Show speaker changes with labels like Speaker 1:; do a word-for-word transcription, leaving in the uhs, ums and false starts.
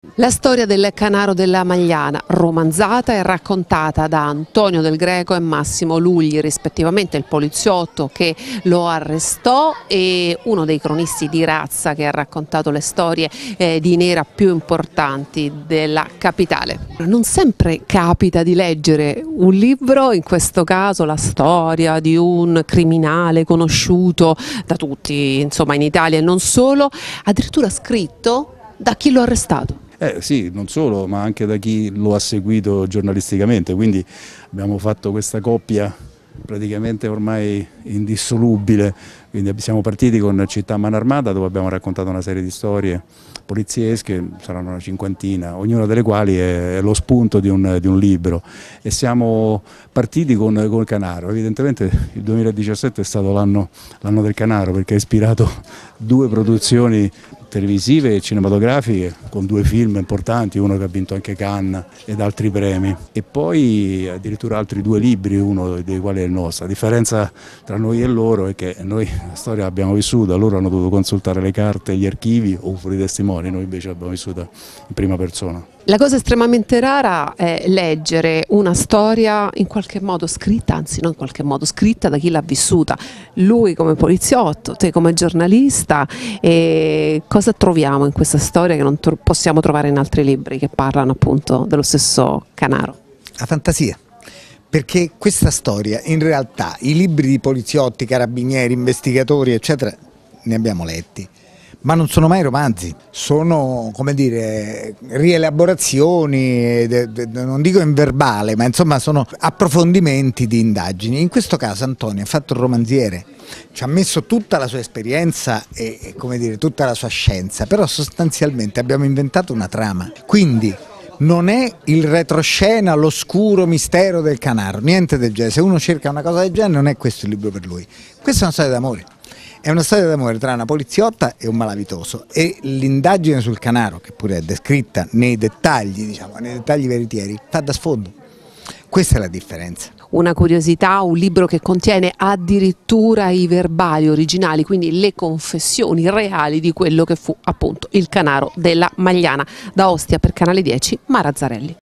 Speaker 1: La storia del Canaro della Magliana, romanzata e raccontata da Antonio Del Greco e Massimo Lugli, rispettivamente il poliziotto che lo arrestò e uno dei cronisti di razza che ha raccontato le storie eh, di nera più importanti della capitale. Non sempre capita di leggere un libro, in questo caso la storia di un criminale conosciuto da tutti, insomma in Italia e non solo, addirittura scritto da chi lo ha arrestato.
Speaker 2: Eh sì, non solo, ma anche da chi lo ha seguito giornalisticamente, quindi abbiamo fatto questa coppia praticamente ormai indissolubile, quindi siamo partiti con Città Man Armata, dove abbiamo raccontato una serie di storie poliziesche, saranno una cinquantina, ognuna delle quali è lo spunto di un, di un libro, e siamo partiti con, con Canaro. Evidentemente il duemiladiciassette è stato l'anno del Canaro, perché ha ispirato due produzioni televisive e cinematografiche con due film importanti, uno che ha vinto anche Cannes ed altri premi, e poi addirittura altri due libri, uno dei quali è il nostro. La differenza tra noi e loro è che noi la storia l'abbiamo vissuta, loro hanno dovuto consultare le carte, gli archivi o fuori testimoni, noi invece l'abbiamo vissuta in prima persona.
Speaker 1: La cosa estremamente rara è leggere una storia in qualche modo scritta, anzi non in qualche modo scritta da chi l'ha vissuta, lui come poliziotto, te come giornalista. E cosa troviamo in questa storia che non possiamo trovare in altri libri che parlano appunto dello stesso Canaro?
Speaker 3: La fantasia, perché questa storia in realtà i libri di poliziotti, carabinieri, investigatori eccetera ne abbiamo letti, ma non sono mai romanzi, sono, come dire, rielaborazioni, non dico in verbale, ma insomma sono approfondimenti di indagini. In questo caso Antonio ha fatto il romanziere, ci ha messo tutta la sua esperienza e, come dire, tutta la sua scienza, però sostanzialmente abbiamo inventato una trama, quindi non è il retroscena, l'oscuro mistero del Canaro, niente del genere. Se uno cerca una cosa del genere non è questo il libro per lui, questa è una storia d'amore. È una storia d'amore tra una poliziotta e un malavitoso, e l'indagine sul Canaro, che pure è descritta nei dettagli, diciamo, nei dettagli veritieri, fa da sfondo. Questa è la differenza.
Speaker 1: Una curiosità, un libro che contiene addirittura i verbali originali, quindi le confessioni reali di quello che fu appunto il Canaro della Magliana. Da Ostia per Canale dieci, Mara Zarelli.